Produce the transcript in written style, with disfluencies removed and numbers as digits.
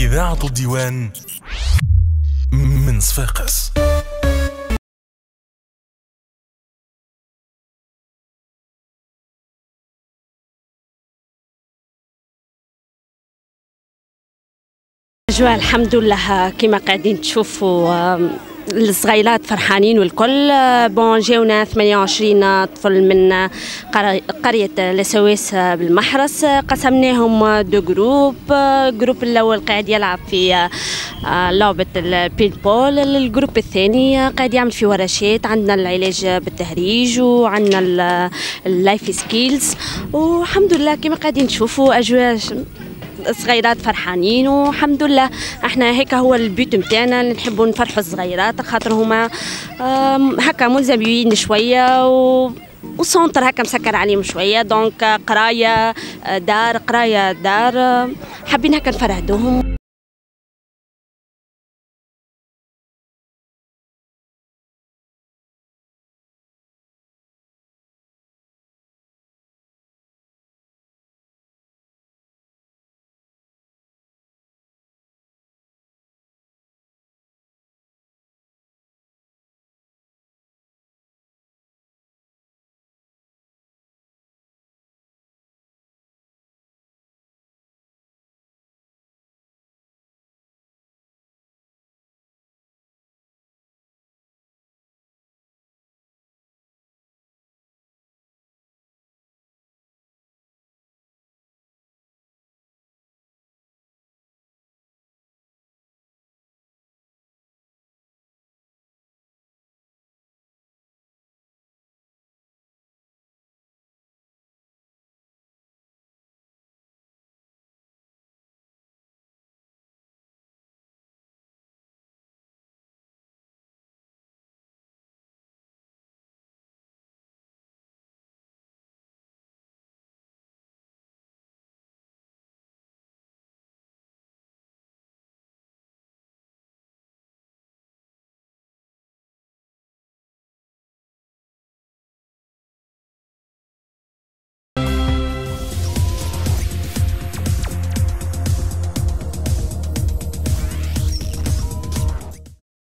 إذاعة الديوان من صفاقس. أجواء الحمد لله كما قاعدين تشوفوا، الصغيرات فرحانين والكل. بون جاونا 28 طفل من قرية لسويس بالمحرس، قسمناهم دو جروب. الجروب الأول قاعد يلعب في لعبة البين بول، الجروب الثاني قاعد يعمل في ورشات. عندنا العلاج بالتهريج وعندنا اللايف سكيلز، والحمد لله كما قاعدين تشوفوا أجواء الصغيرات فرحانين والحمد لله. احنا هيك هو البيوت نتاعنا، نحبوا نفرحوا الصغيرات خاطر هما هكا ملزمين شويه وسونتر هكا مسكر عليهم شويه، دونك قرايه دار، حابين هكا نفرهدوهم.